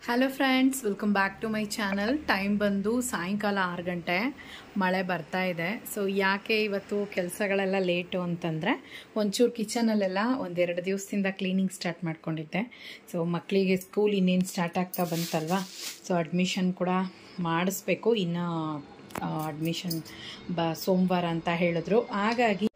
Hello friends, welcome back to my channel. Time ಬಂದು ಸಾಯಂಕಾಲ 6 ಗಂಟೆ. ಮಳೆ ಬರ್ತಾ ಇದೆ. ಸೊ ಯಾಕೆ ಇವತ್ತು ಕೆಲಸಗಳೆಲ್ಲ ಲೇಟು ಅಂತಂದರೆ, ಒಂಚೂರು ಕಿಚನಲ್ಲೆಲ್ಲ ಒಂದೆರಡು ದಿವಸದಿಂದ ಕ್ಲೀನಿಂಗ್ ಸ್ಟಾರ್ಟ್ ಮಾಡ್ಕೊಂಡಿದ್ದೆ. ಸೊ ಮಕ್ಕಳಿಗೆ ಸ್ಕೂಲ್ ಇನ್ನೇನು ಸ್ಟಾರ್ಟ್ ಆಗ್ತಾ ಬಂತಲ್ವಾ, ಸೊ ಅಡ್ಮಿಷನ್ ಕೂಡ ಮಾಡಿಸ್ಬೇಕು. ಇನ್ನು ಅಡ್ಮಿಷನ್ ಸೋಮವಾರ ಅಂತ ಹೇಳಿದ್ರು. ಹಾಗಾಗಿ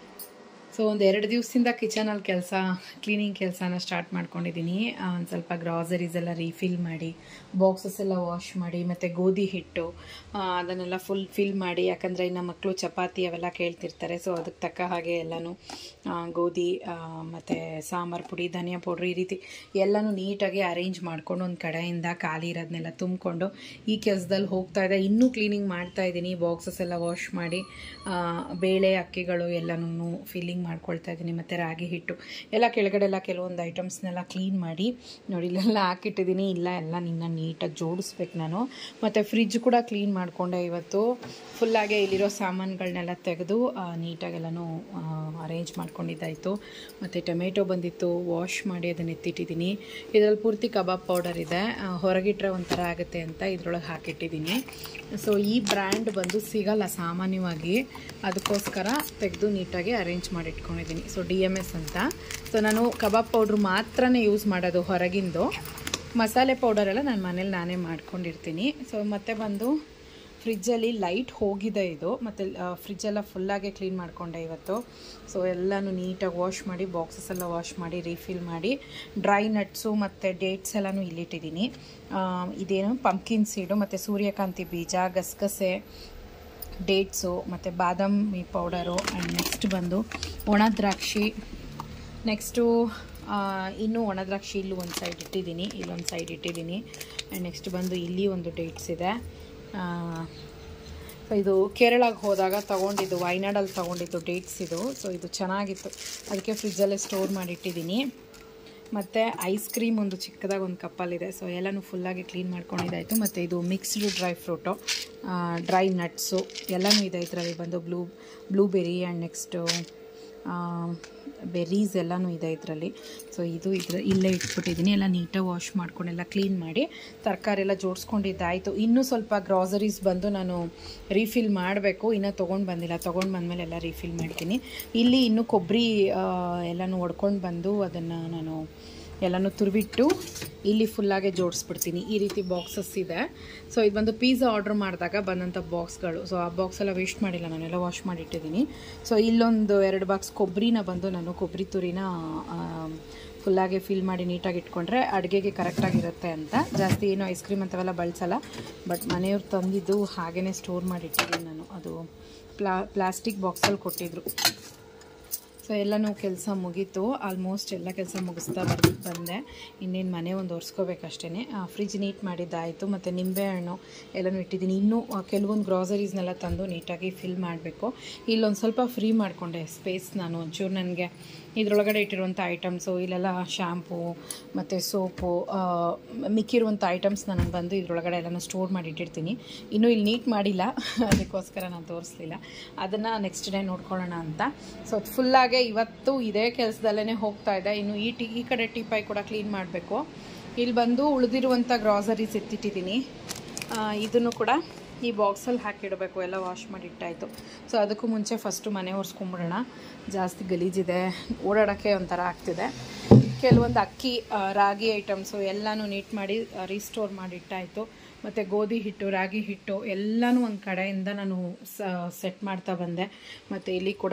ಸೊ ಒಂದು 2 ದಿವಸದಿಂದ ಕಿಚನಲ್ಲಿ ಕ್ಲೀನಿಂಗ್ ಕೆಲಸನ ಸ್ಟಾರ್ಟ್ ಮಾಡ್ಕೊಂಡಿದ್ದೀನಿ. ಒಂದು ಸ್ವಲ್ಪ ಗ್ರಾಸರೀಸ್ ಎಲ್ಲ ರೀಫಿಲ್ ಮಾಡಿ, ಬಾಕ್ಸಸ್ ಎಲ್ಲ ವಾಶ್ ಮಾಡಿ, ಮತ್ತು ಗೋಧಿ ಹಿಟ್ಟು ಅದನ್ನೆಲ್ಲ ಫಿಲ್ ಮಾಡಿ. ಯಾಕಂದರೆ ಇನ್ನು ಮಕ್ಕಳು ಚಪಾತಿ ಅವೆಲ್ಲ ಕೇಳ್ತಿರ್ತಾರೆ. ಸೊ ಅದಕ್ಕೆ ತಕ್ಕ ಹಾಗೆ ಎಲ್ಲನೂ ಗೋಧಿ ಮತ್ತು ಸಾಂಬಾರು ಪುಡಿ, ಧನಿಯಾ ಪೌಡ್ರ್, ಈ ರೀತಿ ಎಲ್ಲನೂ ನೀಟಾಗಿ ಅರೇಂಜ್ ಮಾಡ್ಕೊಂಡು ಒಂದು ಕಡೆಯಿಂದ ಖಾಲಿ ಇರೋದನ್ನೆಲ್ಲ ತುಂಬಿಕೊಂಡು ಈ ಕೆಲಸದಲ್ಲಿ ಹೋಗ್ತಾಯಿದ್ದೆ. ಇನ್ನೂ ಕ್ಲೀನಿಂಗ್ ಮಾಡ್ತಾಯಿದ್ದೀನಿ. ಬಾಕ್ಸಸ್ ಎಲ್ಲ ವಾಶ್ ಮಾಡಿ, ಬೇಳೆ ಅಕ್ಕಿಗಳು ಎಲ್ಲನೂ ಫಿಲ್ಲಿಂಗ್ ಮಾಡ್ಕೊಳ್ತಾ ಇದ್ದೀನಿ. ಮತ್ತು ರಾಗಿ ಹಿಟ್ಟು ಎಲ್ಲ ಕೆಳಗಡೆ ಎಲ್ಲ ಕೆಲವೊಂದು ಐಟಮ್ಸ್ನೆಲ್ಲ ಕ್ಲೀನ್ ಮಾಡಿ ನೋಡಿ ಇಲ್ಲೆಲ್ಲ ಹಾಕಿಟ್ಟಿದ್ದೀನಿ. ಎಲ್ಲ ನಿನ್ನ ನೀಟಾಗಿ ಜೋಡಿಸ್ಬೇಕು ನಾನು. ಮತ್ತು ಫ್ರಿಜ್ ಕೂಡ ಕ್ಲೀನ್ ಮಾಡಿಕೊಂಡೆ ಇವತ್ತು. ಫುಲ್ಲಾಗೆ ಇಲ್ಲಿರೋ ಸಾಮಾನುಗಳನ್ನೆಲ್ಲ ತೆಗೆದು ನೀಟಾಗೆಲ್ಲನೂ ಅರೇಂಜ್ ಮಾಡ್ಕೊಂಡಿದ್ದಾಯಿತು. ಮತ್ತು ಟೊಮೆಟೊ ಬಂದಿತ್ತು, ವಾಶ್ ಮಾಡಿ ಅದನ್ನು ಎತ್ತಿಟ್ಟಿದ್ದೀನಿ. ಇದರಲ್ಲಿ ಪೂರ್ತಿ ಕಬಾಬ್ ಪೌಡರ್ ಇದೆ, ಹೊರಗಿಟ್ರೆ ಒಂಥರ ಆಗುತ್ತೆ ಅಂತ ಇದ್ರೊಳಗೆ ಹಾಕಿಟ್ಟಿದ್ದೀನಿ. ಸೊ ಈ ಬ್ರ್ಯಾಂಡ್ ಬಂದು ಸಿಗಲ್ಲ ಸಾಮಾನ್ಯವಾಗಿ, ಅದಕ್ಕೋಸ್ಕರ ತೆಗೆದು ನೀಟಾಗಿ ಅರೇಂಜ್ ಮಾಡಿ ಇಟ್ಕೊಂಡಿದ್ದೀನಿ. ಸೊ DMS ಅಂತ. ಸೊ ನಾನು ಕಬಾಬ್ ಪೌಡ್ರು ಮಾತ್ರನೇ ಯೂಸ್ ಮಾಡೋದು, ಹೊರಗಿಂದು ಮಸಾಲೆ ಪೌಡರೆಲ್ಲ ನಾನು ಮನೇಲಿ ನಾನೇ ಮಾಡ್ಕೊಂಡಿರ್ತೀನಿ. ಸೊ ಮತ್ತೆ ಬಂದು ಫ್ರಿಜ್ಜಲ್ಲಿ ಲೈಟ್ ಹೋಗಿದೆ ಇದು. ಮತ್ತು ಫ್ರಿಜ್ಜೆಲ್ಲ ಫುಲ್ಲಾಗೆ ಕ್ಲೀನ್ ಮಾಡಿಕೊಂಡೆ ಇವತ್ತು. ಸೊ ಎಲ್ಲನೂ ನೀಟಾಗಿ ವಾಶ್ ಮಾಡಿ, ಬಾಕ್ಸಸ್ ಎಲ್ಲ ವಾಶ್ ಮಾಡಿ, ರೀಫಿಲ್ ಮಾಡಿ, ಡ್ರೈ ನಟ್ಸು ಮತ್ತು ಡೇಟ್ಸ್ ಎಲ್ಲನೂ ಇಲ್ಲಿಟ್ಟಿದ್ದೀನಿ. ಇದೇನು ಪಂಪ್ಕಿನ್ ಸೀಡು ಮತ್ತು ಸೂರ್ಯಕಾಂತಿ ಬೀಜ, ಗಸಗಸೆ, ಡೇಟ್ಸು ಮತ್ತು ಬಾದಾಮಿ ಪೌಡರು. ಆ್ಯಂಡ್ ನೆಕ್ಸ್ಟ್ ಬಂದು ಒಣ ದ್ರಾಕ್ಷಿ. ನೆಕ್ಸ್ಟು ಇನ್ನೂ ಒಣ ದ್ರಾಕ್ಷಿ ಇಲ್ಲೂ ಒಂದು ಸೈಡ್ ಇಟ್ಟಿದ್ದೀನಿ, ಇಲ್ಲೊಂದು ಸೈಡ್ ಇಟ್ಟಿದ್ದೀನಿ. ಆ್ಯಂಡ್ ನೆಕ್ಸ್ಟ್ ಬಂದು ಇಲ್ಲಿ ಒಂದು ಡೇಟ್ಸ್ ಇದೆ. ಸೊ ಇದು ಕೇರಳಕ್ಕೆ ಹೋದಾಗ ತೊಗೊಂಡಿದ್ದು, ವಯನಾಡಲ್ಲಿ ತೊಗೊಂಡಿದ್ದು ಡೇಟ್ಸ್ ಇದು. ಸೊ ಇದು ಚೆನ್ನಾಗಿತ್ತು, ಅದಕ್ಕೆ ಫ್ರಿಜ್ಜಲ್ಲೇ ಸ್ಟೋರ್ ಮಾಡಿಟ್ಟಿದ್ದೀನಿ. ಮತ್ತು ಐಸ್ ಕ್ರೀಮ್ ಒಂದು ಚಿಕ್ಕದಾಗಿ ಒಂದು ಕಪ್ಪಲ್ಲಿದೆ. ಸೊ ಎಲ್ಲನೂ ಫುಲ್ಲಾಗಿ ಕ್ಲೀನ್ ಮಾಡ್ಕೊಂಡಿದ್ದಾಯಿತು. ಮತ್ತು ಇದು mixed dry fruit, dry nuts ಎಲ್ಲನೂ ಇದೆ ಇದರಲ್ಲಿ ಬಂದು. ಬ್ಲೂಬೆರಿ ಆ್ಯಂಡ್ ನೆಕ್ಸ್ಟು ಬೆರೀಸ್ ಎಲ್ಲನೂ ಇದೆ ಇದರಲ್ಲಿ. ಸೊ ಇದು ಇಲ್ಲೇ ಇಟ್ಬಿಟ್ಟಿದ್ದೀನಿ. ಎಲ್ಲ ನೀಟಾಗಿ ವಾಶ್ ಮಾಡ್ಕೊಂಡು ಎಲ್ಲ ಕ್ಲೀನ್ ಮಾಡಿ ತರಕಾರಿ ಎಲ್ಲ ಜೋಡಿಸ್ಕೊಂಡಿದ್ದಾಯಿತು. ಇನ್ನೂ ಸ್ವಲ್ಪ ಗ್ರಾಸರೀಸ್ ಬಂದು ನಾನು ರೀಫಿಲ್ ಮಾಡಬೇಕು, ಇನ್ನೂ ತೊಗೊಂಡು ಬಂದಿಲ್ಲ. ತೊಗೊಂಡು ಬಂದಮೇಲೆ ಎಲ್ಲ ರೀಫಿಲ್ ಮಾಡ್ತೀನಿ. ಇಲ್ಲಿ ಇನ್ನೂ ಕೊಬ್ಬರಿ ಎಲ್ಲನೂ ಒಡ್ಕೊಂಡು ಬಂದು ಅದನ್ನು ನಾನು ಎಲ್ಲನೂ ತುರಿಬಿಟ್ಟು ಇಲ್ಲಿ ಫುಲ್ಲಾಗೆ ಜೋಡಿಸ್ಬಿಡ್ತೀನಿ. ಈ ರೀತಿ ಬಾಕ್ಸಸ್ ಇದೆ. ಸೊ ಇದು ಬಂದು ಪಿಜ್ಜಾ ಆರ್ಡ್ರ್ ಮಾಡಿದಾಗ ಬಂದಂಥ ಬಾಕ್ಸ್ಗಳು. ಸೊ ಆ ಬಾಕ್ಸ್ ಎಲ್ಲ ವೇಸ್ಟ್ ಮಾಡಿಲ್ಲ, ನಾನೆಲ್ಲ ವಾಶ್ ಮಾಡಿಟ್ಟಿದ್ದೀನಿ. ಸೊ ಇಲ್ಲೊಂದು 2 ಬಾಕ್ಸ್ ಕೊಬ್ಬರಿನ ಬಂದು ನಾನು ಕೊಬ್ಬರಿ ತುರಿನ ಫುಲ್ಲಾಗೆ ಫಿಲ್ ಮಾಡಿ ನೀಟಾಗಿ ಇಟ್ಕೊಂಡ್ರೆ ಅಡುಗೆಗೆ ಕರೆಕ್ಟಾಗಿರುತ್ತೆ ಅಂತ. ಜಾಸ್ತಿ ಏನು ಐಸ್ ಕ್ರೀಮ್ ಅಂಥವೆಲ್ಲ ಬಳಸಲ್ಲ. ಬಟ್ ಮನೆಯವ್ರು ತಂದಿದ್ದು ಹಾಗೇ ಸ್ಟೋರ್ ಮಾಡಿಟ್ಟಿದ್ದೀನಿ ನಾನು. ಅದು ಪ್ಲಾಸ್ಟಿಕ್ ಬಾಕ್ಸಲ್ಲಿ ಕೊಟ್ಟಿದ್ರು. ಸೊ ಎಲ್ಲನೂ ಕೆಲಸ ಮುಗೀತು. ಆಲ್ಮೋಸ್ಟ್ ಎಲ್ಲ ಕೆಲಸ ಮುಗಿಸ್ತಾ ಬಂದೆ. ಇನ್ನೇನು ಮನೆ ಒಂದು ಒರೆಸ್ಕೋಬೇಕಷ್ಟೇ. Fridge neat ಮಾಡಿದ್ದಾಯಿತು. ಮತ್ತು ನಿಂಬೆಹಣ್ಣು ಎಲ್ಲನೂ ಇಟ್ಟಿದ್ದೀನಿ. ಇನ್ನೂ ಕೆಲವೊಂದು ಗ್ರಾಸರೀಸ್ನೆಲ್ಲ ತಂದು ನೀಟಾಗಿ ಫಿಲ್ ಮಾಡಬೇಕು. ಇಲ್ಲೊಂದು ಸ್ವಲ್ಪ ಫ್ರೀ ಮಾಡಿಕೊಂಡೆ ಸ್ಪೇಸ್ ನಾನು. ಒಂಚೂರು ನನಗೆ ಇದರೊಳಗಡೆ ಇಟ್ಟಿರುವಂಥ ಐಟಮ್ಸು, ಇಲ್ಲೆಲ್ಲ ಶ್ಯಾಂಪು ಮತ್ತು ಸೋಪು, ಮಿಕ್ಕಿರುವಂಥ ಐಟಮ್ಸ್ನ ನಾನು ಬಂದು ಇದರೊಳಗಡೆ ಎಲ್ಲನೂ ಸ್ಟೋರ್ ಮಾಡಿ ಇಟ್ಟಿರ್ತೀನಿ. ಇನ್ನೂ ಇಲ್ಲಿ ನೀಟ್ ಮಾಡಿಲ್ಲ, ಅದಕ್ಕೋಸ್ಕರ ನಾನು ತೋರಿಸ್ಲಿಲ್ಲ. ಅದನ್ನು ನೆಕ್ಸ್ಟ್ ಡೇ ನೋಡ್ಕೊಳ್ಳೋಣ ಅಂತ. ಸೊ ಅದು ಫುಲ್ಲಾಗೆ ಇವತ್ತು ಇದೇ ಕೆಲಸದಲ್ಲೇ ಹೋಗ್ತಾ ಇದೆ. ಇನ್ನು ಈ ಕಡೆ ಟೀಪಾಯಿ ಕೂಡ ಕ್ಲೀನ್ ಮಾಡಬೇಕು. ಇಲ್ಲಿ ಬಂದು ಉಳಿದಿರುವಂಥ ಗ್ರಾಸರೀಸ್ ಎತ್ತಿಟ್ಟಿದ್ದೀನಿ. ಇದನ್ನು ಕೂಡ ಈ ಬಾಕ್ಸಲ್ಲಿ ಹಾಕಿಡಬೇಕು. ಎಲ್ಲ ವಾಶ್ ಮಾಡಿ ಇಟ್ಟಾಯಿತು. ಸೊ ಅದಕ್ಕೂ ಮುಂಚೆ ಫಸ್ಟು ಮನೆ ಒರೆಸ್ಕೊಂಬಿಡೋಣ. ಜಾಸ್ತಿ ಗಲೀಜಿದೆ, ಓಡಾಡೋಕ್ಕೆ ಒಂಥರ ಆಗ್ತಿದೆ. ಕೆಲವೊಂದು ಅಕ್ಕಿ, ರಾಗಿ ಐಟಮ್ಸು ಎಲ್ಲನೂ ನೀಟ್ ಮಾಡಿ ರೀಸ್ಟೋರ್ ಮಾಡಿ ಇಟ್ಟಾಯಿತು. ಮತ್ತು ಗೋಧಿ ಹಿಟ್ಟು, ರಾಗಿ ಹಿಟ್ಟು ಎಲ್ಲನೂ ಒಂದು ಕಡೆಯಿಂದ ನಾನು ಸೆಟ್ ಮಾಡ್ತಾ ಬಂದೆ. ಮತ್ತು ಇಲ್ಲಿ ಕೂಡ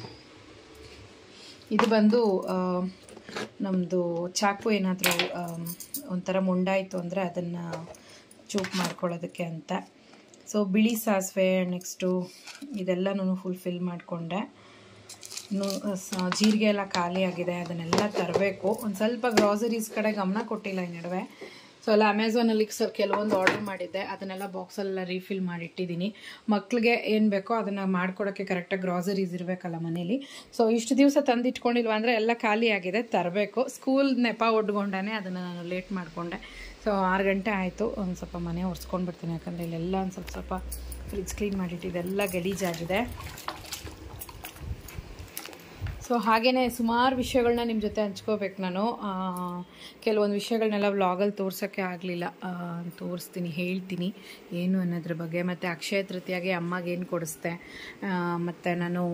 ಇದು ಬಂದು ನಮ್ಮದು ಚಾಕು ಏನಾದರೂ ಒಂಥರ ಮುಂಡಾಯಿತು ಅಂದರೆ ಅದನ್ನು ಚೂಪ್ ಮಾಡ್ಕೊಳ್ಳೋದಕ್ಕೆ ಅಂತ. ಸೊ ಬಿಳಿ ಸಾಸಿವೆ, ನೆಕ್ಸ್ಟು ಇದೆಲ್ಲನೂ ಫಿಲ್ ಮಾಡಿಕೊಂಡೆ. ಇನ್ನು ಜೀರಿಗೆ ಎಲ್ಲ ಖಾಲಿ ಆಗಿದೆ, ಅದನ್ನೆಲ್ಲ ತರಬೇಕು. ಒಂದು ಸ್ವಲ್ಪ ಗ್ರಾಸರೀಸ್ ಕಡೆ ಗಮನ ಕೊಟ್ಟಿಲ್ಲ ಈ ನಡುವೆ. ಸೊ ಎಲ್ಲ ಅಮೆಝಾನಲ್ಲಿ ಕೆಲವೊಂದು ಆರ್ಡರ್ ಮಾಡಿದ್ದೆ, ಅದನ್ನೆಲ್ಲ ಬಾಕ್ಸಲ್ಲೆಲ್ಲ ರೀಫಿಲ್ ಮಾಡಿಟ್ಟಿದ್ದೀನಿ. ಮಕ್ಕಳಿಗೆ ಏನು ಬೇಕೋ ಅದನ್ನು ಮಾಡ್ಕೊಡೋಕ್ಕೆ ಕರೆಕ್ಟಾಗಿ ಗ್ರಾಸರೀಸ್ ಇರಬೇಕಲ್ಲ ಮನೇಲಿ. ಸೊ ಇಷ್ಟು ದಿವಸ ತಂದಿಟ್ಕೊಂಡಿಲ್ವ ಅಂದರೆ ಎಲ್ಲ ಖಾಲಿ ಆಗಿದೆ, ತರಬೇಕು. ಸ್ಕೂಲ್ ನೆಪ ಒಡ್ಕೊಂಡೇ ಅದನ್ನು ನಾನು ಲೇಟ್ ಮಾಡಿಕೊಂಡೆ. ಸೊ 6 ಗಂಟೆ ಆಯಿತು. ಒಂದು ಸ್ವಲ್ಪ ಮನೆ ಒರೆಸ್ಕೊಂಡು ಬಿಡ್ತೀನಿ, ಯಾಕಂದರೆ ಇಲ್ಲೆಲ್ಲ ಒಂದು ಸ್ವಲ್ಪ ಫ್ರಿಜ್ ಕ್ಲೀನ್ ಮಾಡಿಟ್ಟು ಇದೆಲ್ಲ ಗಲೀಜಾಗಿದೆ. ಸೊ ಸೊ ಹಾಗೆಯೇ ಸುಮಾರು ವಿಷಯಗಳನ್ನ ನಿಮ್ಮ ಜೊತೆ ಹಂಚ್ಕೋಬೇಕು ನಾನು. ಕೆಲವೊಂದು ವಿಷಯಗಳನ್ನೆಲ್ಲ ವ್ಲಾಗಲ್ಲಿ ತೋರ್ಸೋಕ್ಕೆ ಆಗಲಿಲ್ಲ. ತೋರಿಸ್ತೀನಿ, ಹೇಳ್ತೀನಿ ಏನು ಅನ್ನೋದ್ರ ಬಗ್ಗೆ. ಮತ್ತು ಅಕ್ಷಯ ತೃತೀಯಾಗೆ ಅಮ್ಮಗೇನು ಕೊಡಿಸ್ದೆ, ಮತ್ತು ನಾನು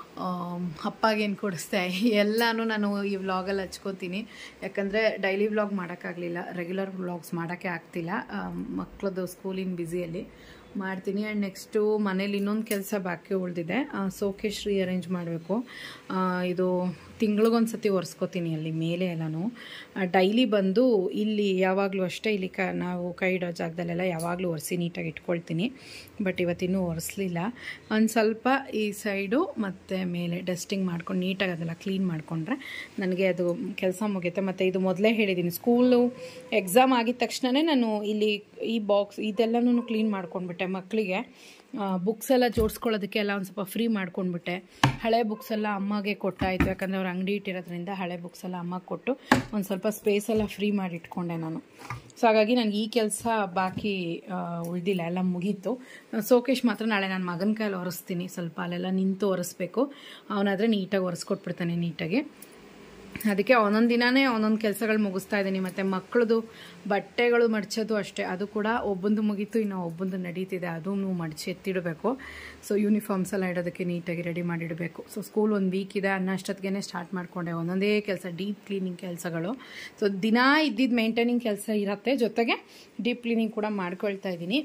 ಅಪ್ಪಗೇನು ಕೊಡಿಸ್ದೆ ಎಲ್ಲನೂ ನಾನು ಈ ವ್ಲಾಗಲ್ಲಿ ಹಚ್ಕೋತೀನಿ. ಯಾಕಂದರೆ ಡೈಲಿ ವ್ಲಾಗ್ ಮಾಡೋಕ್ಕಾಗಲಿಲ್ಲ, ರೆಗ್ಯುಲರ್ ವ್ಲಾಗ್ಸ್ ಮಾಡೋಕ್ಕೆ ಆಗ್ತಿಲ್ಲ, ಮಕ್ಕಳದ್ದು ಸ್ಕೂಲಿನ ಬ್ಯುಸಿಯಲ್ಲಿ ಮಾಡ್ತೀನಿ. ಆ್ಯಂಡ್ ನೆಕ್ಸ್ಟು ಮನೇಲಿ ಇನ್ನೊಂದು ಕೆಲಸ ಬಾಕಿ ಉಳಿದಿದೆ, ಸೋಕೇಶ್ ರೀಅರೇಂಜ್ ಮಾಡಬೇಕು. ಇದು ತಿಂಗಳಿಗೊಂದು ಸತಿ ಒರೆಸ್ಕೋತೀನಿ ಅಲ್ಲಿ ಮೇಲೆ ಎಲ್ಲನೂ. ಡೈಲಿ ಬಂದು ಇಲ್ಲಿ ಯಾವಾಗಲೂ ಅಷ್ಟೇ ಇಲ್ಲಿ ನಾವು ಕೈ ಇಡೋ ಜಾಗದಲ್ಲೆಲ್ಲ ಯಾವಾಗಲೂ ಒರೆಸಿ ನೀಟಾಗಿ ಇಟ್ಕೊಳ್ತೀನಿ. ಬಟ್ ಇವತ್ತಿನ್ನೂ ಒರೆಸ್ಲಿಲ್ಲ. ಒಂದು ಸ್ವಲ್ಪ ಈ ಸೈಡು ಮತ್ತು ಮೇಲೆ ಡಸ್ಟಿಂಗ್ ಮಾಡ್ಕೊಂಡು ನೀಟಾಗಿ ಅದೆಲ್ಲ ಕ್ಲೀನ್ ಮಾಡಿಕೊಂಡ್ರೆ ನನಗೆ ಅದು ಕೆಲಸ ಮುಗಿಯುತ್ತೆ. ಮತ್ತು ಇದು ಮೊದಲೇ ಹೇಳಿದ್ದೀನಿ, ಸ್ಕೂಲು ಎಕ್ಸಾಮ್ ಆಗಿದ ತಕ್ಷಣವೇ ನಾನು ಇಲ್ಲಿ ಈ ಬಾಕ್ಸ್ ಇದೆಲ್ಲನೂ ಕ್ಲೀನ್ ಮಾಡ್ಕೊಂಡ್ಬಿಟ್ಟೆ. ಮಕ್ಕಳಿಗೆ ಬುಕ್ಸ್ ಎಲ್ಲ ಜೋಡಿಸ್ಕೊಳ್ಳೋದಕ್ಕೆ ಎಲ್ಲ ಒಂದು ಸ್ವಲ್ಪ ಫ್ರೀ ಮಾಡ್ಕೊಂಡ್ಬಿಟ್ಟೆ. ಹಳೆ ಬುಕ್ಸ್ ಎಲ್ಲ ಅಮ್ಮಗೆ ಕೊಟ್ಟಾಯಿತು, ಯಾಕಂದರೆ ಅವ್ರು ಅಂಗಡಿ ಇಟ್ಟಿರೋದ್ರಿಂದ ಹಳೆ ಬುಕ್ಸ್ ಎಲ್ಲ ಅಮ್ಮಗೆ ಕೊಟ್ಟು ಒಂದು ಸ್ವಲ್ಪ ಸ್ಪೇಸ್ ಎಲ್ಲ ಫ್ರೀ ಮಾಡಿ ಇಟ್ಕೊಂಡೆ ನಾನು. ಸೊ ಹಾಗಾಗಿ ನನಗೆ ಈ ಕೆಲಸ ಬಾಕಿ ಉಳಿದಿಲ್ಲ, ಎಲ್ಲ ಮುಗೀತು. ಸೋಕೇಶ್ ಮಾತ್ರ ನಾಳೆ ನನ್ನ ಮಗನ ಕೈಯಲ್ಲಿ ಒರೆಸ್ತೀನಿ. ಸ್ವಲ್ಪ ಅಲ್ಲೆಲ್ಲ ನಿಂತು ಒರೆಸ್ಬೇಕು, ಅವನಾದರೆ ನೀಟಾಗಿ ಒರೆಸ್ಕೊಟ್ಬಿಡ್ತಾನೆ ನೀಟಾಗಿ. ಅದಕ್ಕೆ ಒಂದೊಂದು ದಿನವೇ ಒಂದೊಂದು ಕೆಲಸಗಳು ಮುಗಿಸ್ತಾ ಇದ್ದೀನಿ. ಮತ್ತು ಮಕ್ಕಳದು ಬಟ್ಟೆಗಳು ಮಡಚೋದು ಅಷ್ಟೇ, ಅದು ಕೂಡ ಒಬ್ಬಂದು ಮುಗೀತು, ಇನ್ನು ಒಬ್ಬಂದು ನಡೀತಿದೆ, ಅದೂ ಮಡಚಿ ಎತ್ತಿಡಬೇಕು. ಸೊ ಯೂನಿಫಾರ್ಮ್ಸ್ ಎಲ್ಲ ಇಡೋದಕ್ಕೆ ನೀಟಾಗಿ ರೆಡಿ ಮಾಡಿಡಬೇಕು. ಸೊ ಸ್ಕೂಲ್ ಒಂದು ವೀಕ್ ಇದೆ ಅನ್ನೋಷ್ಟೊತ್ತಿಗೆ ಸ್ಟಾರ್ಟ್ ಮಾಡಿಕೊಂಡೆ ಒಂದೊಂದೇ ಕೆಲಸ, ಡೀಪ್ ಕ್ಲೀನಿಂಗ್ ಕೆಲಸಗಳು. ಸೊ ದಿನ ಇದ್ದಿದ್ದು ಮೇಂಟೈನಿಂಗ್ ಕೆಲಸ ಇರುತ್ತೆ, ಜೊತೆಗೆ ಡೀಪ್ ಕ್ಲೀನಿಂಗ್ ಕೂಡ ಮಾಡ್ಕೊಳ್ತಾ ಇದ್ದೀನಿ.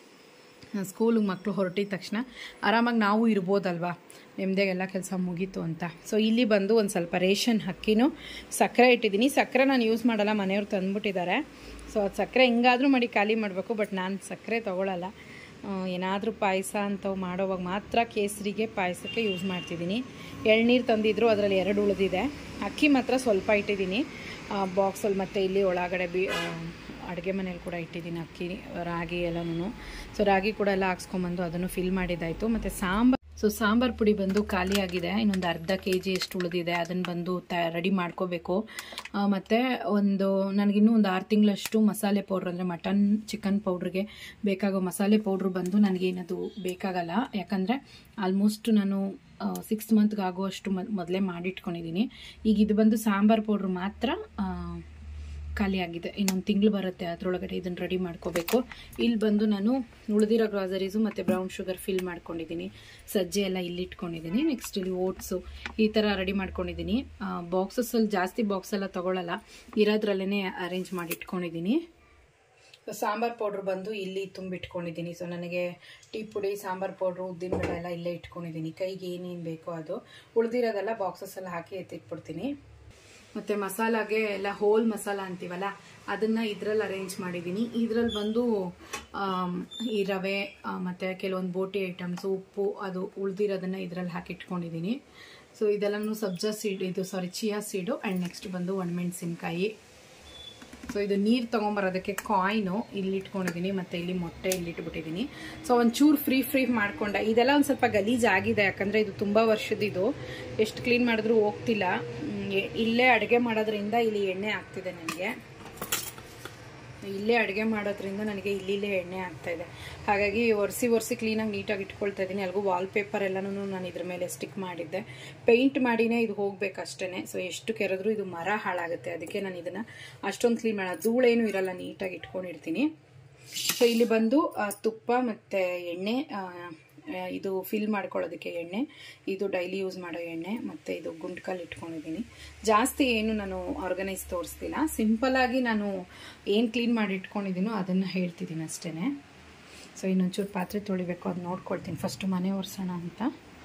ಸ್ಕೂಲಿಗೆ ಮಕ್ಕಳು ಹೊರಟಿದ ತಕ್ಷಣ ಆರಾಮಾಗಿ ನಾವು ಇರ್ಬೋದಲ್ವಾ, ನೆಮ್ಮದಿಯಾಗೆಲ್ಲ ಕೆಲಸ ಮುಗೀತು ಅಂತ. ಸೊ ಇಲ್ಲಿ ಬಂದು ಒಂದು ಸ್ವಲ್ಪ ರೇಷನ್ ಅಕ್ಕಿನೂ ಸಕ್ಕರೆ ಇಟ್ಟಿದ್ದೀನಿ. ಸಕ್ಕರೆ ನಾನು ಯೂಸ್ ಮಾಡಲ್ಲ, ಮನೆಯವ್ರು ತಂದುಬಿಟ್ಟಿದ್ದಾರೆ. ಸೊ ಅದು ಸಕ್ಕರೆ ಹಿಂಗಾದರೂ ಮಾಡಿ ಖಾಲಿ ಮಾಡಬೇಕು. ಬಟ್ ನಾನು ಸಕ್ಕರೆ ತೊಗೊಳ್ಳಲ್ಲ, ಏನಾದರೂ ಪಾಯಸ ಅಂತವು ಮಾಡೋವಾಗ ಮಾತ್ರ ಕೇಸರಿಗೆ ಪಾಯಸಕ್ಕೆ ಯೂಸ್ ಮಾಡ್ತಿದ್ದೀನಿ. ಎಳ್ನೀರು ತಂದಿದ್ರು, ಅದರಲ್ಲಿ 2 ಉಳಿದಿದೆ. ಅಕ್ಕಿ ಮಾತ್ರ ಸ್ವಲ್ಪ ಇಟ್ಟಿದ್ದೀನಿ ಬಾಕ್ಸಲ್ಲಿ. ಮತ್ತು ಇಲ್ಲಿ ಒಳಗಡೆ ಅಡುಗೆ ಮನೇಲಿ ಕೂಡ ಇಟ್ಟಿದ್ದೀನಿ ಅಕ್ಕಿ, ರಾಗಿ ಎಲ್ಲನೂ. ಸೊ ರಾಗಿ ಕೂಡ ಎಲ್ಲ ಹಾಕ್ಸ್ಕೊಂಬಂದು ಅದನ್ನು ಫಿಲ್ ಮಾಡಿದ್ದಾಯಿತು. ಮತ್ತು ಸಾಂಬಾರು ಪುಡಿ ಬಂದು ಖಾಲಿ ಆಗಿದೆ, ಇನ್ನೊಂದು ಅರ್ಧ kg ಎಷ್ಟು ಉಳಿದಿದೆ, ಅದನ್ನು ಬಂದು ರೆಡಿ ಮಾಡ್ಕೋಬೇಕು. ಮತ್ತು ನನಗಿನ್ನೂ ಒಂದು 6 ತಿಂಗಳಷ್ಟು ಮಸಾಲೆ ಪೌಡ್ರ್, ಅಂದರೆ ಮಟನ್ ಚಿಕನ್ ಪೌಡ್ರಿಗೆ ಬೇಕಾಗೋ ಮಸಾಲೆ ಪೌಡ್ರು ಬಂದು ನನಗೇನದು ಬೇಕಾಗಲ್ಲ. ಯಾಕಂದರೆ ಆಲ್ಮೋಸ್ಟ್ ನಾನು 6 ಮಂತ್ಗೆ ಆಗುವಷ್ಟು ಮೊದಲೇ ಮಾಡಿಟ್ಕೊಂಡಿದ್ದೀನಿ. ಈಗ ಇದು ಬಂದು ಸಾಂಬಾರು ಪೌಡ್ರು ಮಾತ್ರ ಖಾಲಿ ಆಗಿದೆ, ಇನ್ನೊಂದು ತಿಂಗಳು ಬರುತ್ತೆ, ಅದರೊಳಗಡೆ ಇದನ್ನು ರೆಡಿ ಮಾಡ್ಕೋಬೇಕು. ಇಲ್ಲಿ ಬಂದು ನಾನು ಉಳಿದಿರೋ ಗ್ರಾಸರೀಸು ಮತ್ತು ಬ್ರೌನ್ ಶುಗರ್ ಫಿಲ್ ಮಾಡ್ಕೊಂಡಿದ್ದೀನಿ. ಸಜ್ಜೆ ಎಲ್ಲ ಇಲ್ಲಿ ಇಟ್ಕೊಂಡಿದ್ದೀನಿ. ನೆಕ್ಸ್ಟ್ ಇಲ್ಲಿ ಓಟ್ಸು ಈ ಥರ ರೆಡಿ ಮಾಡ್ಕೊಂಡಿದ್ದೀನಿ. ಬಾಕ್ಸಸ್ಸಲ್ಲಿ ಜಾಸ್ತಿ ಬಾಕ್ಸ್ ಎಲ್ಲ ತೊಗೊಳ್ಳಲ್ಲ, ಇರೋದ್ರಲ್ಲೇ ಅರೇಂಜ್ ಮಾಡಿ ಇಟ್ಕೊಂಡಿದ್ದೀನಿ. ಸಾಂಬಾರು ಪೌಡ್ರ್ ಬಂದು ಇಲ್ಲಿ ತುಂಬಿಟ್ಕೊಂಡಿದ್ದೀನಿ. ಸೊ ನನಗೆ ಟೀ ಪುಡಿ, ಸಾಂಬಾರು ಪೌಡ್ರು, ಉದ್ದಿನಬೇಳೆ ಎಲ್ಲ ಇಲ್ಲೇ ಇಟ್ಕೊಂಡಿದ್ದೀನಿ. ಕೈಗೆ ಏನೇನು ಬೇಕೋ ಅದು, ಉಳಿದಿರೋದೆಲ್ಲ ಬಾಕ್ಸಸ್ಸಲ್ಲಿ ಹಾಕಿ ಎತ್ತಿಟ್ಬಿಡ್ತೀನಿ. ಮತ್ತು ಮಸಾಲಾಗೆ ಎಲ್ಲ ಹೋಲ್ ಮಸಾಲ ಅಂತೀವಲ್ಲ, ಅದನ್ನು ಇದರಲ್ಲಿ ಅರೇಂಜ್ ಮಾಡಿದ್ದೀನಿ. ಇದರಲ್ಲಿ ಬಂದು ಈ ರವೆ ಮತ್ತು ಕೆಲವೊಂದು ಬೋಟಿ ಐಟಮ್ಸು, ಉಪ್ಪು, ಅದು ಉಳಿದಿರೋದನ್ನು ಇದರಲ್ಲಿ ಹಾಕಿಟ್ಕೊಂಡಿದ್ದೀನಿ. ಸೊ ಇದೆಲ್ಲನೂ ಸಬ್ಜಾ seed, chia seed. And next ಬಂದು ಒಣಮೆಣಸಿನ್ಕಾಯಿ. ಸೊ ಇದು ನೀರು ತೊಗೊಂಬರೋದಕ್ಕೆ ಕಾಯಿನು ಇಲ್ಲಿ ಇಟ್ಕೊಂಡಿದ್ದೀನಿ. ಮತ್ತು ಇಲ್ಲಿ ಮೊಟ್ಟೆ ಇಲ್ಲಿಟ್ಬಿಟ್ಟಿದ್ದೀನಿ. ಸೊ ಒಂಚೂರು ಫ್ರೀ ಮಾಡಿಕೊಂಡೆ. ಇದೆಲ್ಲ ಒಂದು ಸ್ವಲ್ಪ ಗಲೀಜಾಗಿದೆ, ಯಾಕಂದರೆ ಇದು ತುಂಬ ವರ್ಷದಿದು, ಎಷ್ಟು ಕ್ಲೀನ್ ಮಾಡಿದ್ರೂ ಹೋಗ್ತಿಲ್ಲ. ಇಲ್ಲೇ ಅಡುಗೆ ಮಾಡೋದ್ರಿಂದ ಇಲ್ಲಿ ಎಣ್ಣೆ ಆಗ್ತಿದೆ ನನಗೆ. ಇಲ್ಲೇ ಅಡುಗೆ ಮಾಡೋದ್ರಿಂದ ನನಗೆ ಇಲ್ಲೇ ಎಣ್ಣೆ ಆಗ್ತಾಯಿದೆ. ಹಾಗಾಗಿ ಒರೆಸಿ ಕ್ಲೀನಾಗಿ ನೀಟಾಗಿ ಇಟ್ಕೊಳ್ತಾ ಇದ್ದೀನಿ. ಅಲ್ಗೂ ವಾಲ್ಪೇಪರ್ ಎಲ್ಲನೂ ನಾನು ಇದ್ರ ಮೇಲೆ ಸ್ಟಿಕ್ ಮಾಡಿದ್ದೆ. ಪೇಂಟ್ ಮಾಡಿನೇ ಇದು ಹೋಗ್ಬೇಕಷ್ಟೇ. ಸೊ ಎಷ್ಟು ಕೆರೆದ್ರೂ ಇದು ಮರ ಹಾಳಾಗುತ್ತೆ, ಅದಕ್ಕೆ ನಾನು ಇದನ್ನು ಅಷ್ಟೊಂದು ಕ್ಲೀನ್ ಮಾಡೋದು, ಧೂಳೇನೂ ಇರಲ್ಲ, ನೀಟಾಗಿ ಇಟ್ಕೊಂಡಿರ್ತೀನಿ. ಸೊ ಇಲ್ಲಿ ಬಂದು ತುಪ್ಪ ಮತ್ತು ಎಣ್ಣೆ, ಇದು ಫಿಲ್ ಮಾಡ್ಕೊಳ್ಳೋದಕ್ಕೆ ಎಣ್ಣೆ, ಇದು ಡೈಲಿ ಯೂಸ್ ಮಾಡೋ ಎಣ್ಣೆ, ಮತ್ತು ಇದು ಗುಂಡ್ಕಲ್ಲಿ ಇಟ್ಕೊಂಡಿದ್ದೀನಿ. ಜಾಸ್ತಿ ಏನು ನಾನು ಆರ್ಗನೈಸ್ ತೋರಿಸ್ತಿಲ್ಲ, ಸಿಂಪಲ್ಲಾಗಿ ನಾನು ಏನು ಕ್ಲೀನ್ ಮಾಡಿ ಇಟ್ಕೊಂಡಿದ್ದೀನೋ ಅದನ್ನು ಹೇಳ್ತಿದ್ದೀನಿ ಅಷ್ಟೇ. ಸೊ ಇನ್ನೊಂಚೂರು ಪಾತ್ರೆ ತೊಳಿಬೇಕು, ಅದು ನೋಡ್ಕೊಳ್ತೀನಿ. ಫಸ್ಟು ಮನೆ ಒರೆಸೋಣ ಅಂತ,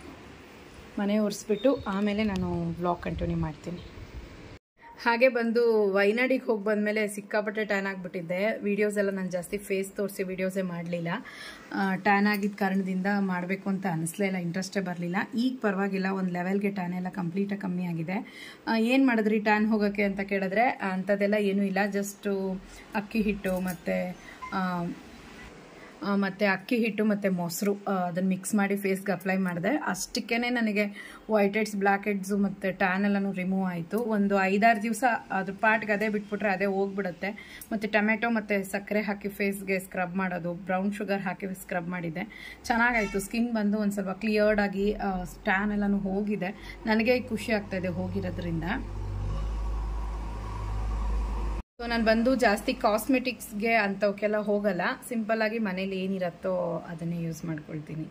ಮನೆ ಒರೆಸ್ಬಿಟ್ಟು ಆಮೇಲೆ ನಾನು ವ್ಲಾಗ್ ಕಂಟಿನ್ಯೂ ಮಾಡ್ತೀನಿ. ಹಾಗೆ ಬಂದು ವೈನಾಡಿಗೆ ಹೋಗಿ ಬಂದಮೇಲೆ ಸಿಕ್ಕಾಪಟ್ಟೆ ಟ್ಯಾನ್ ಆಗಿಬಿಟ್ಟಿದ್ದೆ. ವೀಡಿಯೋಸ್ ಎಲ್ಲ ನಾನು ಜಾಸ್ತಿ ಫೇಸ್ ತೋರಿಸಿ ವೀಡಿಯೋಸೇ ಮಾಡಲಿಲ್ಲ. ಟ್ಯಾನ್ ಆಗಿದ್ದ ಕಾರಣದಿಂದ ಮಾಡಬೇಕು ಅಂತ ಅನ್ನಿಸ್ಲೇ ಇಲ್ಲ, ಇಂಟ್ರೆಸ್ಟೇ ಬರಲಿಲ್ಲ. ಈಗ ಪರವಾಗಿಲ್ಲ, ಒಂದು ಲೆವೆಲ್ಗೆ ಟ್ಯಾನ್ ಎಲ್ಲ ಕಂಪ್ಲೀಟಾಗಿ ಕಮ್ಮಿ ಆಗಿದೆ. ಏನು ಮಾಡಿದ್ರಿ ಟ್ಯಾನ್ ಹೋಗೋಕ್ಕೆ ಅಂತ ಕೇಳಿದ್ರೆ ಅಂಥದ್ದೆಲ್ಲ ಏನೂ ಇಲ್ಲ. ಜಸ್ಟು ಅಕ್ಕಿ ಹಿಟ್ಟು ಮತ್ತು ಮತ್ತು ಅಕ್ಕಿ ಹಿಟ್ಟು ಮತ್ತು ಮೊಸರು ಅದನ್ನು ಮಿಕ್ಸ್ ಮಾಡಿ ಫೇಸ್ಗೆ ಅಪ್ಲೈ ಮಾಡಿದೆ. ಅಷ್ಟಕ್ಕೇ ನನಗೆ ವೈಟ್ ಹೆಡ್ಸ್, ಬ್ಲ್ಯಾಕ್ ಹೆಡ್ಸು ಮತ್ತು ಟ್ಯಾನ್ ಎಲ್ಲನೂ ರಿಮೂವ್ ಆಯಿತು. ಒಂದು 5-6 ದಿವಸ ಅದ್ರ ಪಾಟ್ಗೆ ಅದೇ ಬಿಟ್ಬಿಟ್ರೆ ಅದೇ ಹೋಗ್ಬಿಡುತ್ತೆ. ಮತ್ತು ಟೊಮೆಟೊ ಮತ್ತು ಸಕ್ಕರೆ ಹಾಕಿ ಫೇಸ್ಗೆ ಸ್ಕ್ರಬ್ ಮಾಡೋದು, ಬ್ರೌನ್ ಶುಗರ್ ಹಾಕಿ ಸ್ಕ್ರಬ್ ಮಾಡಿದೆ. ಚೆನ್ನಾಗಾಯಿತು. ಸ್ಕಿನ್ ಬಂದು ಒಂದು ಸ್ವಲ್ಪ ಕ್ಲಿಯರ್ಡ್ ಆಗಿ ಟ್ಯಾನ್ ಎಲ್ಲನೂ ಹೋಗಿದೆ. ನನಗೆ ಖುಷಿ ಆಗ್ತಾಯಿದೆ ಹೋಗಿರೋದ್ರಿಂದ. ಸೊ ನಾನು ಬಂದು ಜಾಸ್ತಿ ಕಾಸ್ಮೆಟಿಕ್ಸ್ಗೆ ಅಂಥವಕ್ಕೆಲ್ಲ ಹೋಗಲ್ಲ. ಸಿಂಪಲ್ಲಾಗಿ ಮನೇಲಿ ಏನಿರತ್ತೋ ಅದನ್ನೇ ಯೂಸ್ ಮಾಡ್ಕೊಳ್ತೀನಿ.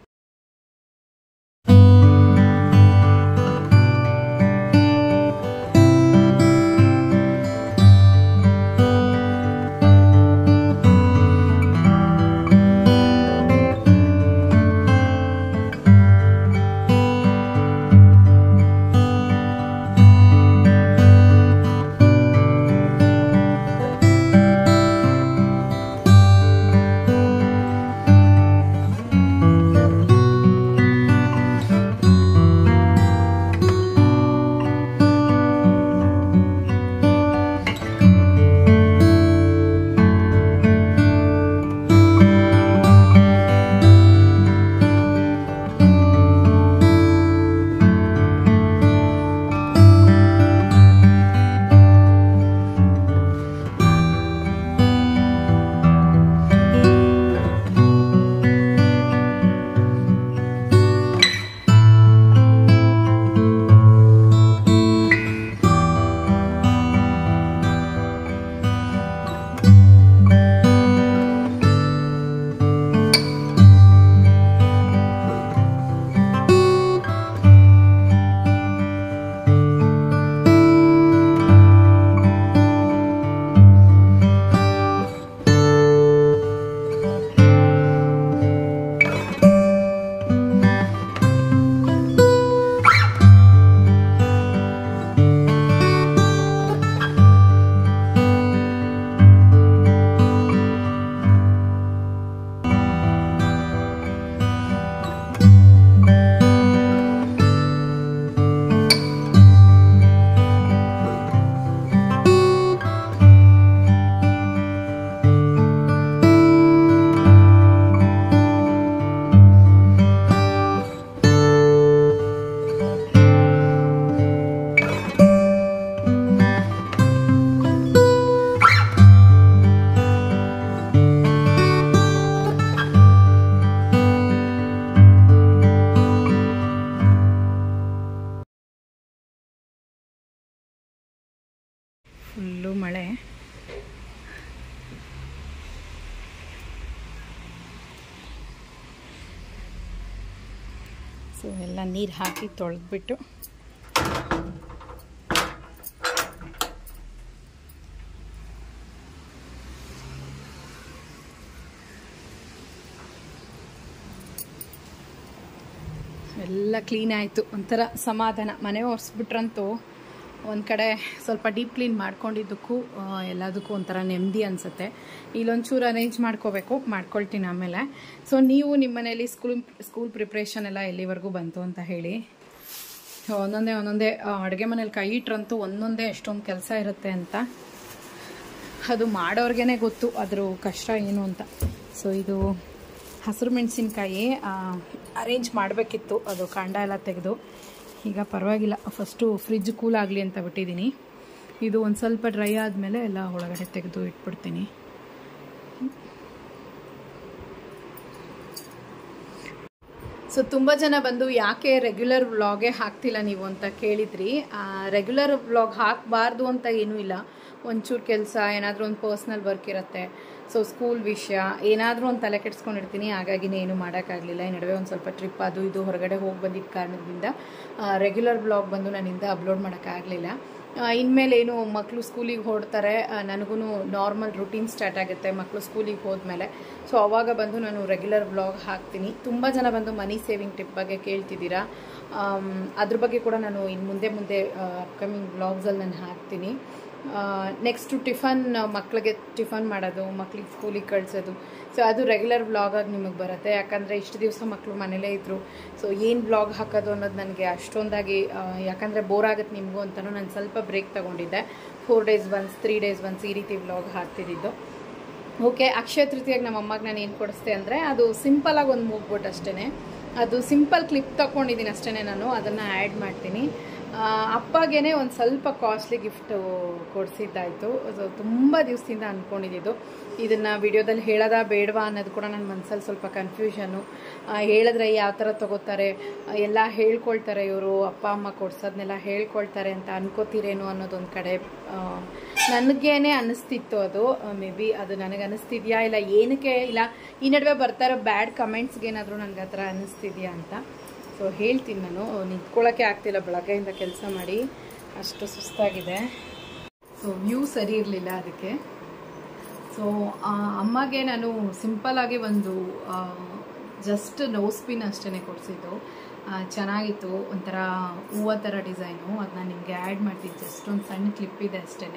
ಫುಲ್ಲು ಮಳೆ. ಸೊ ಎಲ್ಲ ನೀರು ಹಾಕಿ ತೊಳೆದ್ಬಿಟ್ಟು ಎಲ್ಲ ಕ್ಲೀನ್ ಆಯಿತು. ಒಂಥರ ಸಮಾಧಾನ. ಮನೆ ಒರೆಸ್ಬಿಟ್ರಂತೂ ಒಂದು ಕಡೆ ಸ್ವಲ್ಪ ಡೀಪ್ ಕ್ಲೀನ್ ಮಾಡ್ಕೊಂಡಿದ್ದಕ್ಕೂ ಎಲ್ಲದಕ್ಕೂ ಒಂಥರ ನೆಮ್ಮದಿ ಅನಿಸುತ್ತೆ. ಇಲ್ಲೊಂಚೂರು ಅರೇಂಜ್ ಮಾಡ್ಕೊಳ್ತೀನಿ ಆಮೇಲೆ. ಸೊ ನೀವು ನಿಮ್ಮ ಮನೇಲಿ ಸ್ಕೂಲ್ ಪ್ರಿಪ್ರೇಷನ್ ಎಲ್ಲ ಎಲ್ಲಿವರೆಗೂ ಬಂತು ಅಂತ ಹೇಳಿ. ಒಂದೊಂದೇ ಅಡುಗೆ ಮನೇಲಿ ಕೈ ಇಟ್ರಂತೂ ಒಂದೊಂದೇ ಎಷ್ಟೊಂದು ಕೆಲಸ ಇರುತ್ತೆ ಅಂತ. ಅದು ಮಾಡೋರ್ಗೇ ಗೊತ್ತು ಅದ್ರ ಕಷ್ಟ ಏನು ಅಂತ. ಸೊ ಇದು ಹಸಿರು ಮೆಣಸಿನ್ಕಾಯಿ ಅರೇಂಜ್ ಮಾಡಬೇಕಿತ್ತು, ಅದು ಕಾಂಡ ಎಲ್ಲ ತೆಗೆದು. ಈಗ ಪರವಾಗಿಲ್ಲ, ಫಸ್ಟು ಫ್ರಿಜ್ ಕೂಲ್ ಆಗಲಿ ಅಂತ ಬಿಟ್ಟಿದ್ದೀನಿ. ಇದು ಒಂದು ಸ್ವಲ್ಪ ಡ್ರೈ ಆದಮೇಲೆ ಎಲ್ಲ ಒಳಗಡೆ ತೆಗೆದು ಇಟ್ಬಿಡ್ತೀನಿ. ಸೊ ತುಂಬ ಜನ ಬಂದು ಯಾಕೆ ರೆಗ್ಯುಲರ್ ವ್ಲಾಗೇ ಹಾಕ್ತಿಲ್ಲ ನೀವು ಅಂತ ಕೇಳಿದ್ರಿ. ರೆಗ್ಯುಲರ್ ವ್ಲಾಗ್ ಹಾಕಬಾರ್ದು ಅಂತ ಏನೂ ಇಲ್ಲ. ಒಂಚೂರು ಕೆಲಸ, ಏನಾದರೂ ಒಂದು ಪರ್ಸ್ನಲ್ ವರ್ಕ್ ಇರುತ್ತೆ. ಸೊ ಸ್ಕೂಲ್ ವಿಷಯ ಏನಾದರೂ ಒಂದು ತಲೆ ಕೆಡಿಸ್ಕೊಂಡಿರ್ತೀನಿ. ಹಾಗಾಗಿನೇ ಏನು ಮಾಡೋಕ್ಕಾಗಲಿಲ್ಲ. ಈ ನಡುವೆ ಒಂದು ಸ್ವಲ್ಪ ಟ್ರಿಪ್ ಅದು ಇದು ಹೊರಗಡೆ ಹೋಗಿ ಬಂದಿದ್ದ ಕಾರಣದಿಂದ ರೆಗ್ಯುಲರ್ ಬ್ಲಾಗ್ ಬಂದು ನನ್ನಿಂದ ಅಪ್ಲೋಡ್ ಮಾಡೋಕ್ಕಾಗಲಿಲ್ಲ. ಇನ್ಮೇಲೆ ಏನು ಮಕ್ಕಳು ಸ್ಕೂಲಿಗೆ ಹೊರಡ್ತಾರೆ, ನನಗೂ ನಾರ್ಮಲ್ ರುಟೀನ್ ಸ್ಟಾರ್ಟ್ ಆಗುತ್ತೆ ಮಕ್ಕಳು ಸ್ಕೂಲಿಗೆ ಹೋದ್ಮೇಲೆ. ಸೊ ಅವಾಗ ಬಂದು ನಾನು ರೆಗ್ಯುಲರ್ ವ್ಲಾಗ್ ಹಾಕ್ತೀನಿ. ತುಂಬ ಜನ ಬಂದು ಮನಿ ಸೇವಿಂಗ್ ಟಿಪ್ ಬಗ್ಗೆ ಕೇಳ್ತಿದ್ದೀರಾ. ಅದ್ರ ಬಗ್ಗೆ ಕೂಡ ನಾನು ಇನ್ನು ಮುಂದೆ ಅಪ್ಕಮಿಂಗ್ ವ್ಲಾಗ್ಸಲ್ಲಿ ನಾನು ಹಾಕ್ತೀನಿ. ನೆಕ್ಸ್ಟು ಟಿಫನ್, ಮಕ್ಕಳಿಗೆ ಟಿಫನ್ ಮಾಡೋದು, ಮಕ್ಳಿಗೆ ಸ್ಕೂಲಿಗೆ ಕಳಿಸೋದು. ಸೊ ಅದು ರೆಗ್ಯುಲರ್ ವ್ಲಾಗಾಗಿ ನಿಮಗೆ ಬರುತ್ತೆ. ಯಾಕಂದರೆ ಇಷ್ಟು ದಿವಸ ಮಕ್ಕಳು ಮನೇಲೇ ಇದ್ದರು. ಸೊ ಏನು ವ್ಲಾಗ್ ಹಾಕೋದು ಅನ್ನೋದು ನನಗೆ ಅಷ್ಟೊಂದಾಗಿ, ಯಾಕಂದರೆ ಬೋರ್ ಆಗುತ್ತೆ ನಿಮಗೂ ಅಂತಲೂ ನಾನು ಸ್ವಲ್ಪ ಬ್ರೇಕ್ ತೊಗೊಂಡಿದ್ದೆ. 4 days once 3 days once ಈ ರೀತಿ ವ್ಲಾಗ್ ಹಾಕ್ತಿದ್ದಿದ್ದು. ಓಕೆ, ಅಕ್ಷಯ ತೃತೀಯಾಗಿ ನಮ್ಮ ಅಮ್ಮಗೆ ನಾನು ಏನು ಕೊಡಿಸ್ದೆ ಅಂದರೆ ಅದು ಸಿಂಪಲಾಗಿ ಒಂದು ಮೂಗ್ಬಿಟ್ಟು ಅಷ್ಟೇ. ಅದು ಸಿಂಪಲ್ ಕ್ಲಿಪ್ ತೊಗೊಂಡಿದ್ದೀನಿ ಅಷ್ಟೇ, ನಾನು ಅದನ್ನು ಆ್ಯಡ್ ಮಾಡ್ತೀನಿ. ಅಪ್ಪಗೇನೆ ಒಂದು ಸ್ವಲ್ಪ ಕಾಸ್ಟ್ಲಿ ಗಿಫ್ಟು ಕೊಡಿಸಿದ್ದಾಯಿತು. ಅದು ತುಂಬ ದಿವಸದಿಂದ ಅಂದ್ಕೊಂಡಿದ್ದು. ಇದನ್ನು ವಿಡಿಯೋದಲ್ಲಿ ಹೇಳೋದಾ ಬೇಡವಾ ಅನ್ನೋದು ಕೂಡ ನನ್ನ ಮನಸ್ಸಲ್ಲಿ ಸ್ವಲ್ಪ ಕನ್ಫ್ಯೂಷನ್ನು. ಹೇಳಿದ್ರೆ ಯಾವ ಥರ ತೊಗೋತಾರೆ, ಎಲ್ಲ ಹೇಳ್ಕೊಳ್ತಾರೆ ಇವರು, ಅಪ್ಪ ಅಮ್ಮ ಕೊಡ್ಸೋದನ್ನೆಲ್ಲ ಹೇಳ್ಕೊಳ್ತಾರೆ ಅಂತ ಅನ್ಕೋತೀರೇನೋ ಅನ್ನೋದೊಂದು ಕಡೆ ನನಗೇನೆ ಅನ್ನಿಸ್ತಿತ್ತು. ಅದು ಮೇ ಬಿ ಅದು ನನಗೆ ಅನ್ನಿಸ್ತಿದ್ಯಾ ಇಲ್ಲ ಏನಕ್ಕೆ, ಇಲ್ಲ ಈ ನಡುವೆ ಬರ್ತಾರೋ ಬ್ಯಾಡ್ ಕಮೆಂಟ್ಸ್ಗೆ ಏನಾದರೂ ನನಗೆ ಆ ಥರ ಅನ್ನಿಸ್ತಿದ್ಯಾ ಅಂತ. ಸೊ ಹೇಳ್ತೀನಿ, ನಾನು ನಿಂತ್ಕೊಳ್ಳೋಕ್ಕೆ ಆಗ್ತಿಲ್ಲ, ಬೆಳಗ್ಗೆಯಿಂದ ಕೆಲಸ ಮಾಡಿ ಅಷ್ಟು ಸುಸ್ತಾಗಿದೆ. ಸೊ ವ್ಯೂ ಸರಿ ಇರಲಿಲ್ಲ ಅದಕ್ಕೆ. ಸೊ ಅಮ್ಮಗೆ ನಾನು ಸಿಂಪಲ್ಲಾಗಿ ಒಂದು ಜಸ್ಟ್ ನೋಸ್ ಪಿನ್ ಅಷ್ಟೇ ಕೊಡಿಸಿದ್ದು. ಚೆನ್ನಾಗಿತ್ತು, ಒಂಥರ ಹೂವು ಥರ ಡಿಸೈನು. ಅದನ್ನ ನಿಮಗೆ ಆ್ಯಡ್ ಮಾಡ್ತೀನಿ, ಜಸ್ಟ್ ಒಂದು ಸಣ್ಣ ಕ್ಲಿಪ್ ಇದೆ ಅಷ್ಟೇ.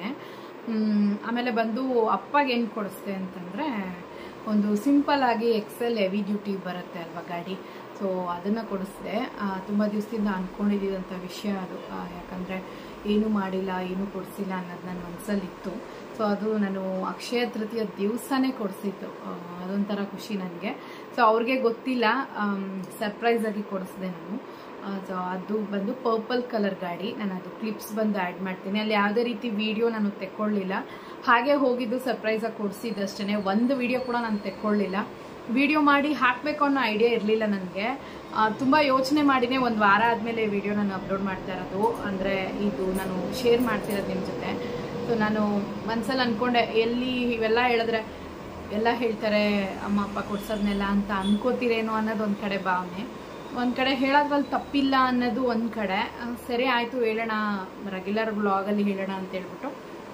ಆಮೇಲೆ ಬಂದು ಅಪ್ಪಗೆ ಏನು ಕೊಡಿಸ್ದೆ ಅಂತಂದರೆ ಒಂದು ಸಿಂಪಲ್ಲಾಗಿ ಎಕ್ಸೆಲ್ ಹೆವಿ ಡ್ಯೂಟಿ ಬರುತ್ತೆ ಅಲ್ವಾ ಗಾಡಿ, ಸೊ ಅದನ್ನು ಕೊಡಿಸ್ದೆ. ತುಂಬ ದಿವಸದಿಂದ ಅಂದ್ಕೊಂಡಿದ್ದಂಥ ವಿಷಯ ಅದು. ಯಾಕಂದರೆ ಏನೂ ಮಾಡಿಲ್ಲ, ಏನೂ ಕೊಡಿಸಿಲ್ಲ ಅನ್ನೋದು ನನ್ನ ಮನಸ್ಸಲ್ಲಿತ್ತು. ಸೊ ಅದು ನಾನು ಅಕ್ಷಯ ತೃತೀಯ ದಿವಸನೇ ಕೊಡಿಸಿದ್ದು. ಅದೊಂಥರ ಖುಷಿ ನನಗೆ. ಸೊ ಅವ್ರಿಗೆ ಗೊತ್ತಿಲ್ಲ, ಸರ್ಪ್ರೈಸಾಗಿ ಕೊಡಿಸಿದೆ ನಾನು. ಸೊ ಅದು ಬಂದು ಪರ್ಪಲ್ ಕಲರ್ ಗಾಡಿ. ನಾನು ಅದು ಕ್ಲಿಪ್ಸ್ ಬಂದು ಆ್ಯಡ್ ಮಾಡ್ತೀನಿ. ಅಲ್ಲಿ ಯಾವುದೇ ರೀತಿ ವಿಡಿಯೋ ನಾನು ತೆಕ್ಕೊಳ್ಳಿಲ್ಲ, ಹಾಗೆ ಹೋಗಿದ್ದು ಸರ್ಪ್ರೈಸಾಗಿ ಕೊಡಿಸಿದ್ದಷ್ಟೇ. ಒಂದು ವಿಡಿಯೋ ಕೂಡ ನಾನು ತೆಕ್ಕೊಳ್ಳಿಲ್ಲ. ವಿಡಿಯೋ ಮಾಡಿ ಹಾಕಬೇಕು ಅನ್ನೋ ಐಡಿಯಾ ಇರಲಿಲ್ಲ ನನಗೆ. ತುಂಬ ಯೋಚನೆ ಮಾಡಿನೇ ಒಂದು ವಾರ ಆದಮೇಲೆ ವಿಡಿಯೋ ನಾನು ಅಪ್ಲೋಡ್ ಮಾಡ್ತಾ ಇರೋದು. ಅಂದರೆ ಇದು ನಾನು ಶೇರ್ ಮಾಡ್ತಿರೋದು ನಿಮ್ಮ ಜೊತೆ. ಸೊ ನಾನು ಮನಸ್ಸಲ್ಲಿ ಅಂದ್ಕೊಂಡೆ, ಎಲ್ಲಿ ಇವೆಲ್ಲ ಹೇಳಿದ್ರೆ ಎಲ್ಲ ಹೇಳ್ತಾರೆ ಅಮ್ಮ ಅಪ್ಪ ಕೊಡ್ಸೋದನ್ನೆಲ್ಲ ಅಂತ ಅನ್ಕೋತೀರೇನೋ ಅನ್ನೋದು ಒಂದು ಕಡೆ ಭಾವನೆ. ಒಂದು ಕಡೆ ಹೇಳೋದ್ರಲ್ಲಿ ತಪ್ಪಿಲ್ಲ ಅನ್ನೋದು ಒಂದು ಕಡೆ. ಸರಿ ಆಯಿತು, ಹೇಳೋಣ, ರೆಗ್ಯುಲರ್ ವ್ಲಾಗಲ್ಲಿ ಹೇಳೋಣ ಅಂತ ಹೇಳ್ಬಿಟ್ಟು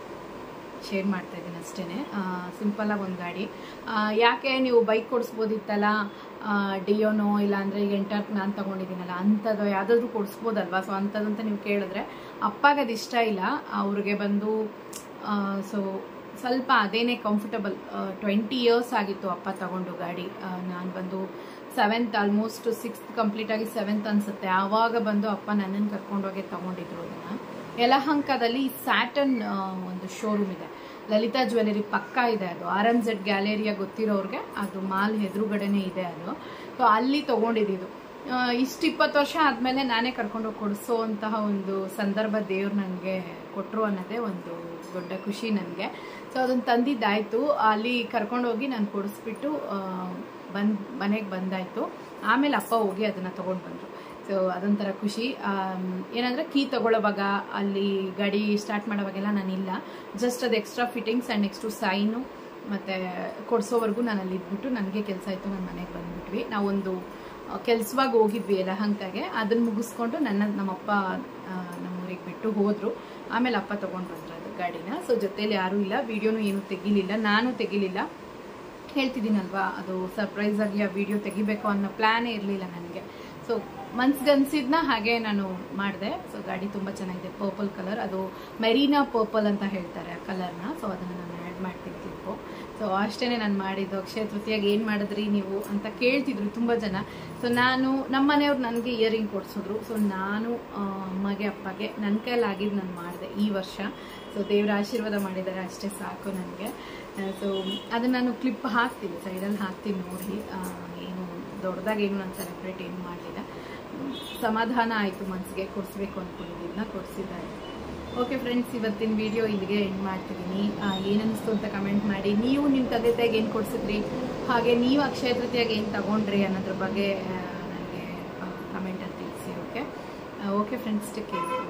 ಶೇರ್ ಮಾಡ್ತಾ ಇದ್ದೀನಿ ಅಷ್ಟೇ. ಸಿಂಪಲ್ಲಾಗಿ ಒಂದು ಗಾಡಿ. ಯಾಕೆ ನೀವು ಬೈಕ್ ಕೊಡಿಸ್ಬೋದಿತ್ತಲ್ಲ, ಡಿಯೋನೋ ಇಲ್ಲಾಂದರೆ ಈಗ ಎಂಟರ್ಕ್ ನಾನು ತೊಗೊಂಡಿದ್ದೀನಲ್ಲ ಅಂಥದ್ದು ಯಾವುದಾದ್ರೂ ಕೊಡಿಸ್ಬೋದಲ್ವಾ. ಸೊ ಅಂಥದ್ದು ಅಂತ ನೀವು ಕೇಳಿದ್ರೆ ಅಪ್ಪಗೆ ಅದು ಇಷ್ಟ ಇಲ್ಲ. ಅವ್ರಿಗೆ ಬಂದು ಸೊ ಸ್ವಲ್ಪ ಅದೇನೇ ಕಂಫರ್ಟಬಲ್. 20 ಇಯರ್ಸ್ ಆಗಿತ್ತು ಅಪ್ಪ ತಗೊಂಡು ಗಾಡಿ. ನಾನು ಬಂದು 7th, ಆಲ್ಮೋಸ್ಟ್ 6th ಕಂಪ್ಲೀಟಾಗಿ 7th ಅನಿಸುತ್ತೆ. ಆವಾಗ ಬಂದು ಅಪ್ಪ ನನ್ನನ್ನು ಕರ್ಕೊಂಡೋಗಿ ತೊಗೊಂಡಿದ್ರು ಅದನ್ನು. ಯಲಹಂಕದಲ್ಲಿ ಸ್ಯಾಟರ್ನ್ ಒಂದು ಶೋರೂಮ್ ಇದೆ, ಲಲಿತಾ ಜ್ಯುವೆಲರಿ ಪಕ್ಕ ಇದೆ. ಅದು RMZ ಗ್ಯಾಲೇರಿಯಾ ಗೊತ್ತಿರೋರಿಗೆ, ಅದು ಮಾಲ್ ಎದುರುಗಡೆನೇ ಇದೆ ಅದು. ಸೊ ಅಲ್ಲಿ ತೊಗೊಂಡಿದ್ದು. ಇಷ್ಟು 20 ವರ್ಷ ಆದಮೇಲೆ ನಾನೇ ಕರ್ಕೊಂಡೋಗಿ ಕೊಡಿಸೋವಂತಹ ಒಂದು ಸಂದರ್ಭ ದೇವ್ರು ನನಗೆ ಕೊಟ್ಟರು ಅನ್ನೋದೇ ಒಂದು ದೊಡ್ಡ ಖುಷಿ ನನಗೆ. ಸೊ ಅದನ್ನು ತಂದಿದ್ದಾಯಿತು. ಅಲ್ಲಿ ಕರ್ಕೊಂಡೋಗಿ ನಾನು ಕೊಡಿಸ್ಬಿಟ್ಟು ಮನೆಗೆ ಬಂದಾಯಿತು. ಆಮೇಲೆ ಅಪ್ಪ ಹೋಗಿ ಅದನ್ನು ತೊಗೊಂಡು ಬಂದರು. ಸೊ ಅದೊಂಥರ ಖುಷಿ. ಏನಂದರೆ ಕೀ ತೊಗೊಳ್ಳೋವಾಗ, ಅಲ್ಲಿ ಗಾಡಿ ಸ್ಟಾರ್ಟ್ ಮಾಡೋವಾಗೆಲ್ಲ ನಾನಿಲ್ಲ. ಜಸ್ಟ್ ಅದು extra fittings and next sign ಮತ್ತು ಕೊಡಿಸೋವರೆಗೂ ನಾನು ಅಲ್ಲಿ ಇದ್ಬಿಟ್ಟು ನನಗೆ ಕೆಲಸ ಆಯಿತು, ನಾನು ಮನೆಗೆ ಬಂದುಬಿಟ್ವಿ. ನಾವೊಂದು ಕೆಲಸವಾಗಿ ಹೋಗಿದ್ವಿ ಯಲಹಂಕಗೆ. ಅದನ್ನು ಮುಗಿಸ್ಕೊಂಡು ನಮ್ಮಪ್ಪ ನಮ್ಮೂರಿಗೆ ಬಿಟ್ಟು ಹೋದರು. ಆಮೇಲೆ ಅಪ್ಪ ತೊಗೊಂಡು ಬಂದರು ಅದು ಗಾಡಿನ. ಸೊ ಜೊತೇಲಿ ಯಾರೂ ಇಲ್ಲ, ವಿಡಿಯೋನು ಏನೂ ತೆಗಿಲಿಲ್ಲ, ನಾನು ತೆಗಿಲಿಲ್ಲ. ಹೇಳ್ತಿದ್ದೀನಲ್ವಾ, ಅದು ಸರ್ಪ್ರೈಸಾಗಿ ಆ ವಿಡಿಯೋ ತೆಗಿಬೇಕು ಅನ್ನೋ ಪ್ಲ್ಯಾನೇ ಇರಲಿಲ್ಲ ನನಗೆ. ಸೊ ಮನ್ಸಿಗನ್ಸಿದ್ನ ಹಾಗೆ ನಾನು ಮಾಡಿದೆ. ಸೊ ಗಾಡಿ ತುಂಬ ಚೆನ್ನಾಗಿದೆ, ಪರ್ಪಲ್ ಕಲರ್. ಅದು ಮೆರೀನಾ ಪರ್ಪಲ್ ಅಂತ ಹೇಳ್ತಾರೆ ಆ ಕಲರ್ನ. ಸೊ ಅದನ್ನು ನಾನು ಆ್ಯಡ್ ಮಾಡ್ತೀನಿ ಕ್ಲಿಪ್ಪು. ಸೊ ಅಷ್ಟೇ ನಾನು ಮಾಡಿದ್ದು. ಅಕ್ಷಯ ತೃತೀಯಾಗಿ ಏನು ಮಾಡಿದ್ರಿ ನೀವು ಅಂತ ಕೇಳ್ತಿದ್ರು ತುಂಬ ಜನ. ಸೊ ನಾನು ನಮ್ಮ ಮನೆಯವ್ರು ನನಗೆ ಇಯರಿಂಗ್ ಕೊಡಿಸಿದ್ರು. ಸೊ ನಾನು ಅಮ್ಮಗೆ ಅಪ್ಪಗೆ ನನ್ನ ಕೈಲಾಗಿದ್ದು ನಾನು ಮಾಡಿದೆ ಈ ವರ್ಷ. ಸೊ ದೇವರ ಆಶೀರ್ವಾದ ಮಾಡಿದ್ದಾರೆ, ಅಷ್ಟೇ ಸಾಕು ನನಗೆ. ಸೊ ಅದನ್ನು ನಾನು ಕ್ಲಿಪ್ ಹಾಕ್ತೀನಿ, ಸೈಡಲ್ಲಿ ಹಾಕ್ತೀನಿ ನೋಡಿ. ಏನು ದೊಡ್ಡದಾಗೇನು ನಾನು ಸೆಲೆಬ್ರೇಟ್ ಏನು ಮಾಡಲಿಲ್ಲ. ಸಮಾಧಾನ ಆಯಿತು ಮನಸ್ಸಿಗೆ, ಕೊಡಿಸ್ಬೇಕು ಅಂದ್ಕೊಂಡಿದ್ದನ್ನ ಕೊಡಿಸಿದ್ದಾರೆ. ಓಕೆ ಫ್ರೆಂಡ್ಸ್, ಇವತ್ತಿನ ವಿಡಿಯೋ ಇಲ್ಲಿಗೆ ಎಂಡ್ ಮಾಡ್ತಿದ್ದೀನಿ. ಏನನ್ನಿಸ್ತು ಅಂತ ಕಮೆಂಟ್ ಮಾಡಿ. ನೀವು ನಿಮ್ಮ ತಂದೆ ತಾಯಿಗೆ ಏನು ಕೊಡಿಸಿದ್ರಿ, ಹಾಗೆ ನೀವು ಅಕ್ಷಯ ತೃತೀಯಾಗಿ ಏನು ತಗೊಂಡ್ರಿ ಅನ್ನೋದ್ರ ಬಗ್ಗೆ ನನಗೆ ಕಮೆಂಟಲ್ಲಿ ತಿಳಿಸಿ. Okay friends, take care.